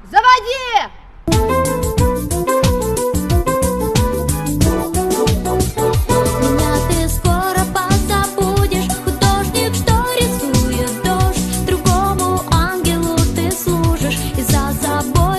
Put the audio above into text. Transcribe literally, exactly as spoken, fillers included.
Заводи! Меня ты скоро позабудешь, художник, что рисует дождь. Другому ангелу ты служишь, и за забор